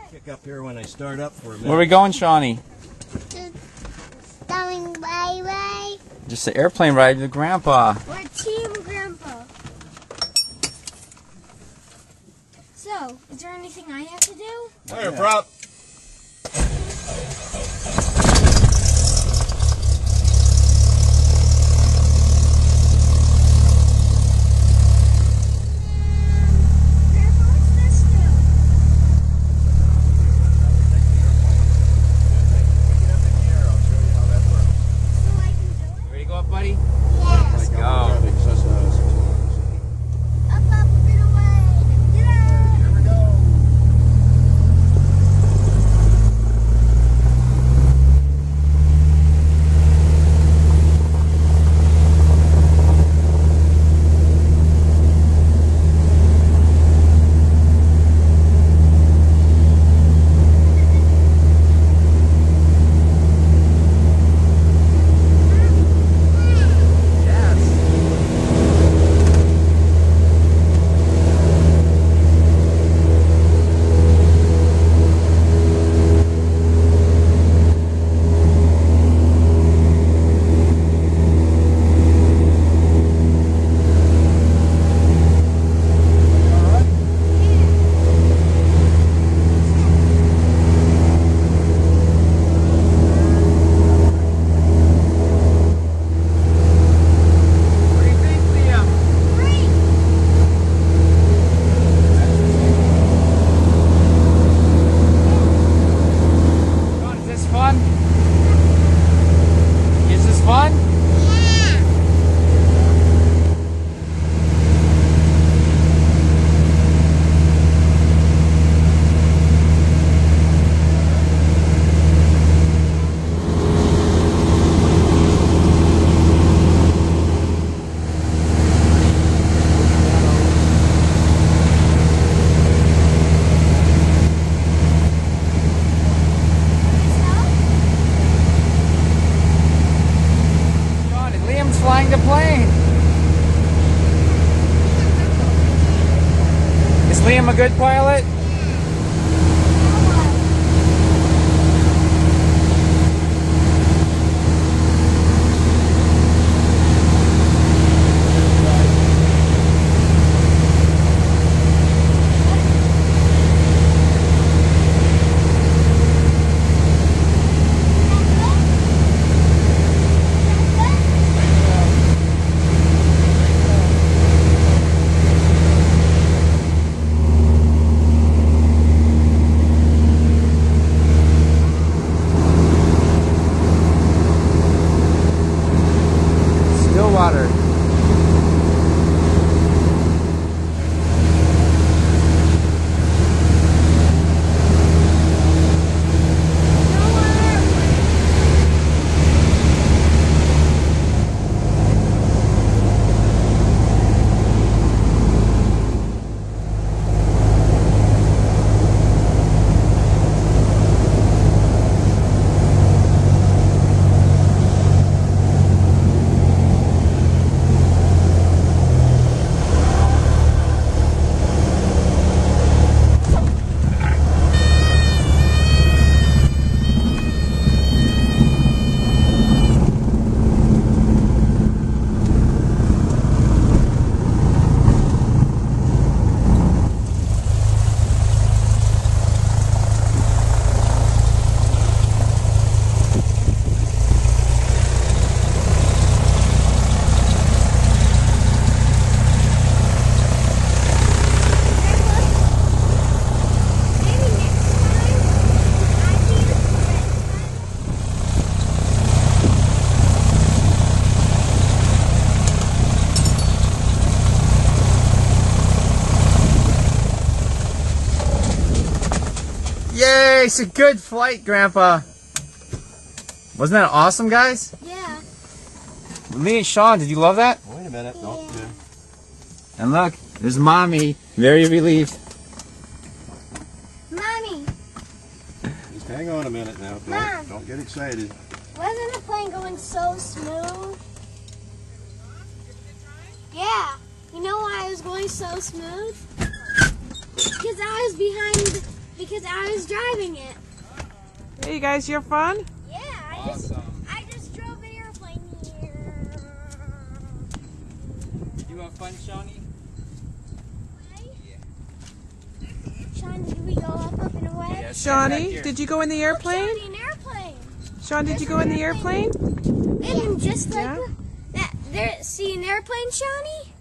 Kick up here when I start up for a minute. Where are we going, Shawnee? Going bye-bye. Just an airplane ride with Grandpa. We're Team Grandpa. So, is there anything I have to do? Fire prop. Buddy? Yeah. Let's go. Up, up, and away. Get out. Here we go. Flying the plane. Is Liam a good pilot? Stillwater. Yay, it's a good flight, Grandpa. Wasn't that awesome, guys? Yeah. Me and Shawn, did you love that? Wait a minute. Yeah. Don't do. And look, there's Mommy, very relieved. Mommy, Just hang on a minute now. Mom. Don't get excited. wasn't the plane going so smooth? Yeah. You know why it was going so smooth? Because I was behind the because I was driving it. Hey, you guys, you have fun? Yeah, I just drove an airplane here. You have fun, Shawnee? Shawn, did we go up and away? Yeah, Shawnee, did you go in the airplane? Shawnee, an airplane. Shawn, did you go in the airplane? And just like Yeah. that, there. See an airplane, Shawnee?